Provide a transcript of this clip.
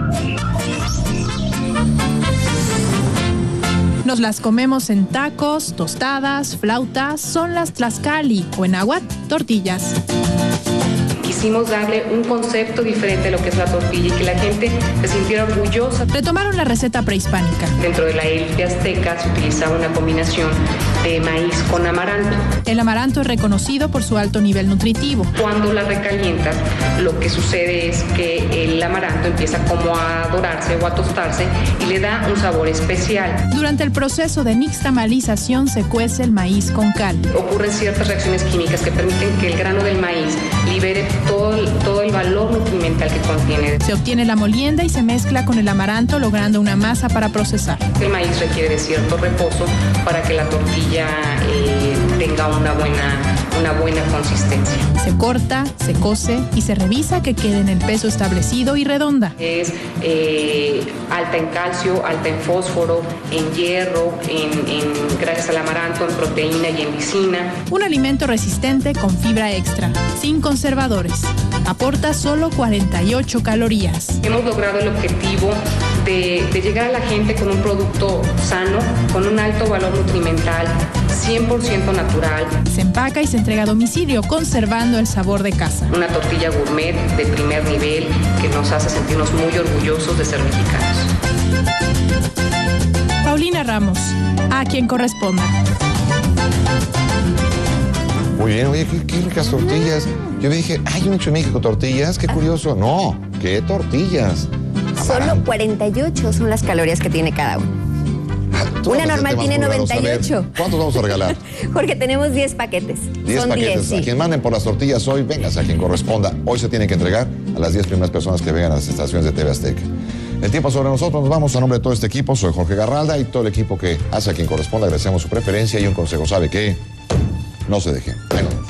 Nos las comemos en tacos, tostadas, flautas, son las tlaxcali o en náhuatl, tortillas. Quisimos darle un concepto diferente a lo que es la tortilla y que la gente se sintiera orgullosa. Retomaron la receta prehispánica. Dentro de la élite azteca se utilizaba una combinación de maíz con amaranto. El amaranto es reconocido por su alto nivel nutritivo. Cuando la recalientas, lo que sucede es que el amaranto empieza como a dorarse o a tostarse y le da un sabor especial. Durante el proceso de nixtamalización se cuece el maíz con cal. Ocurren ciertas reacciones químicas que permiten que el grano del maíz libere todo el valor nutrimental que contiene. Se obtiene la molienda y se mezcla con el amaranto, logrando una masa para procesar. El maíz requiere de cierto reposo para que la tortilla tenga una buena consistencia. Se corta, se cose y se revisa que quede en el peso establecido y redonda. Es alta en calcio, alta en fósforo, en hierro, gracias al amaranto, en proteína y en lisina. Un alimento resistente con fibra extra, sin conservadores. Aporta solo 48 calorías. Hemos logrado el objetivo de llegar a la gente con un producto sano, con un alto valor nutrimental, 100% natural. Se empaca y se entrega a domicilio, conservando el sabor de casa. Una tortilla gourmet de primer nivel que nos hace sentirnos muy orgullosos de ser mexicanos. Paulina Ramos, a quien corresponda. Muy bien, oye, qué ricas tortillas. Yo me dije, hay un hecho en México tortillas, qué curioso. No, ¿qué tortillas? Solo 48 son las calorías que tiene cada uno. Una normal tiene 98. ¿Cuántos vamos a regalar? Porque tenemos 10 paquetes. 10 son paquetes. 10, sí. A quien manden por las tortillas hoy, véngase a quien corresponda. Hoy se tienen que entregar a las 10 primeras personas que vengan a las estaciones de TV Azteca. El tiempo sobre nosotros, nos vamos a nombre de todo este equipo. Soy Jorge Garralda y todo el equipo que hace a quien corresponda. Agradecemos su preferencia y un consejo, ¿sabe qué? No se dejen. Bueno.